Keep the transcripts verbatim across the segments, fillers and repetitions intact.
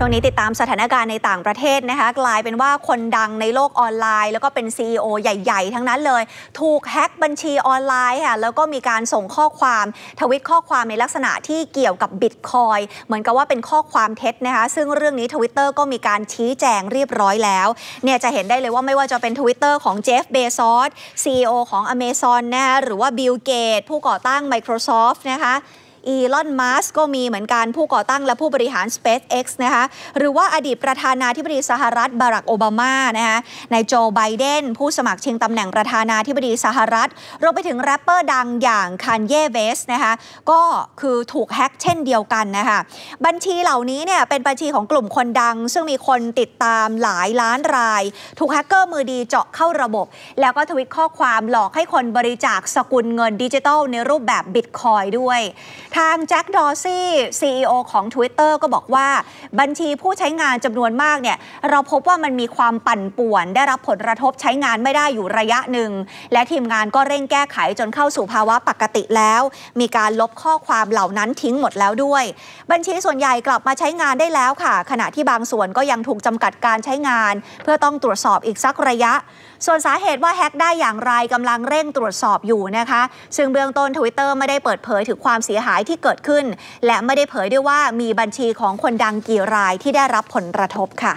ช่วงนี้ติดตามสถานการณ์ในต่างประเทศนะคะกลายเป็นว่าคนดังในโลกออนไลน์แล้วก็เป็น ซี อี โอ ใหญ่ๆทั้งนั้นเลยถูกแฮ็กบัญชีออนไลน์ค่ะแล้วก็มีการส่งข้อความทวิตข้อความในลักษณะที่เกี่ยวกับบิตคอยน์เหมือนกับว่าเป็นข้อความเท็จนะคะซึ่งเรื่องนี้ Twitter ก็มีการชี้แจงเรียบร้อยแล้วเนี่ยจะเห็นได้เลยว่าไม่ว่าจะเป็น Twitter ของเจฟ เบซอส ซี อี โอ ของ Amazon นะคะหรือว่าบิล เกตส์ผู้ก่อตั้ง Microsoft นะคะอีลอน มัสก์ก็มีเหมือนกันผู้ก่อตั้งและผู้บริหาร SpaceX นะคะหรือว่าอดีตประธานาธิบดีสหรัฐบารักโอบามานะคะนายโจไบเดนผู้สมัครชิงตำแหน่งประธานาธิบดีสหรัฐรวมไปถึงแรปเปอร์ดังอย่างคันเย่เวสต์นะคะก็คือถูกแฮ็กเช่นเดียวกันนะคะบัญชีเหล่านี้เนี่ยเป็นบัญชีของกลุ่มคนดังซึ่งมีคนติดตามหลายล้านรายถูกแฮกเกอร์มือดีเจาะเข้าระบบแล้วก็ทวิตข้อความหลอกให้คนบริจาคสกุลเงินดิจิทัลในรูปแบบบิตคอยน์ด้วยทางแจ็ค ดอร์ซี่ ซี อี โอ ของ Twitter ก็บอกว่าบัญชีผู้ใช้งานจำนวนมากเนี่ยเราพบว่ามันมีความปั่นป่วนได้รับผลกระทบใช้งานไม่ได้อยู่ระยะหนึ่งและทีมงานก็เร่งแก้ไขจนเข้าสู่ภาวะปกติแล้วมีการลบข้อความเหล่านั้นทิ้งหมดแล้วด้วยบัญชีส่วนใหญ่กลับมาใช้งานได้แล้วค่ะขณะที่บางส่วนก็ยังถูกจำกัดการใช้งานเพื่อต้องตรวจสอบอีกสักระยะส่วนสาเหตุว่าแฮ็กได้อย่างไรกำลังเร่งตรวจสอบอยู่นะคะซึ่งเบื้องต้น Twitter ไม่ได้เปิดเผยถึงความเสียหายที่เกิดขึ้นและไม่ได้เผยด้วยว่ามีบัญชีของคนดังกี่รายที่ได้รับผลกระทบค่ะ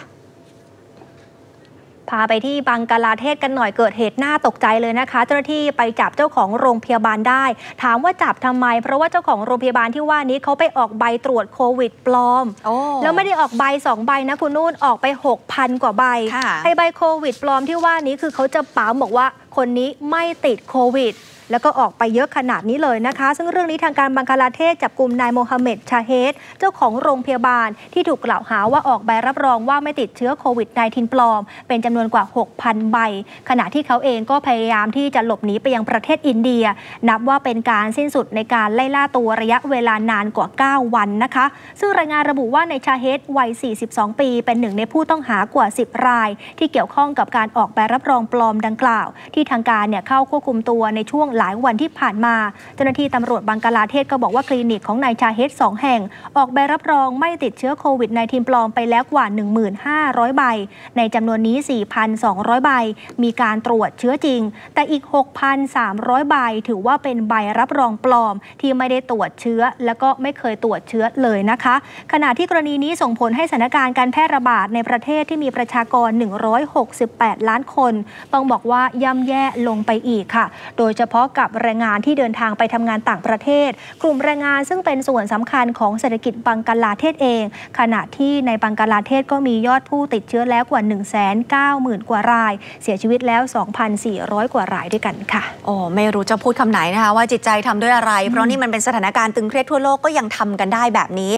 พาไปที่บังกลาเทศกันหน่อยเกิดเหตุน่าตกใจเลยนะคะเจ้าหน้าที่ไปจับเจ้าของโรงพยาบาลได้ถามว่าจับทำไมเพราะว่าเจ้าของโรงพยาบาลที่ว่านี้เขาไปออกใบตรวจโควิดปลอมแล้วไม่ได้ออกใบสองใบนะคุณนุ่นออกไป หกพัน กว่าใบให้ใบโควิดปลอมที่ว่านี้คือเขาจะปั๊มบอกว่าคนนี้ไม่ติดโควิดแล้วก็ออกไปเยอะขนาดนี้เลยนะคะซึ่งเรื่องนี้ทางการบังกลาเทศจับกุมนายโมฮัมเหม็ด ชาเฮดเจ้าของโรงพยาบาลที่ถูกกล่าวหาว่าออกใบรับรองว่าไม่ติดเชื้อโควิด สิบเก้า ปลอมเป็นจำนวนกว่า หกพัน ใบขณะที่เขาเองก็พยายามที่จะหลบหนีไปยังประเทศอินเดียนับว่าเป็นการสิ้นสุดในการไล่ล่าตัวระยะเวลานานกว่า เก้า วันนะคะซึ่งรายงานระบุว่าในชาเฮดวัย สี่สิบสอง ปีเป็นหนึ่งในผู้ต้องหากว่า สิบ รายที่เกี่ยวข้องกับการออกใบรับรองปลอมดังกล่าวที่ทางการเนี่ยเข้าควบคุมตัวในช่วงหลายวันที่ผ่านมาเจ้าหน้าที่ตำรวจบังกลาเทศก็บอกว่าคลินิกของนายชาเฮดสองแห่งออกใบรับรองไม่ติดเชื้อโควิด สิบเก้า ปลอมไปแล้วกว่า หนึ่งพันห้าร้อย ใบในจำนวนนี้ สี่พันสองร้อย ใบมีการตรวจเชื้อจริงแต่อีก หกพันสามร้อย ใบถือว่าเป็นใบรับรองปลอมที่ไม่ได้ตรวจเชื้อแล้วก็ไม่เคยตรวจเชื้อเลยนะคะขณะที่กรณีนี้ส่งผลให้สถานการณ์การแพร่ระบาดในประเทศที่มีประชากรหนึ่งร้อยหกสิบแปดล้านคนต้องบอกว่าย่ำแย่ลงไปอีกค่ะโดยเฉพาะกับแรงงานที่เดินทางไปทำงานต่างประเทศกลุ่มแรงงานซึ่งเป็นส่วนสำคัญของเศรษฐกิจบังกลาเทศเองขณะที่ในบังกลาเทศก็มียอดผู้ติดเชื้อแล้วกว่า หนึ่งแสนเก้าหมื่น กว่ารายเสียชีวิตแล้ว สองพันสี่ร้อย กว่ารายด้วยกันค่ะโอ้ไม่รู้จะพูดคำไหนนะคะว่าจิตใจทำด้วยอะไรเพราะนี่มันเป็นสถานการณ์ตึงเครียดทั่วโลกก็ยังทำกันได้แบบนี้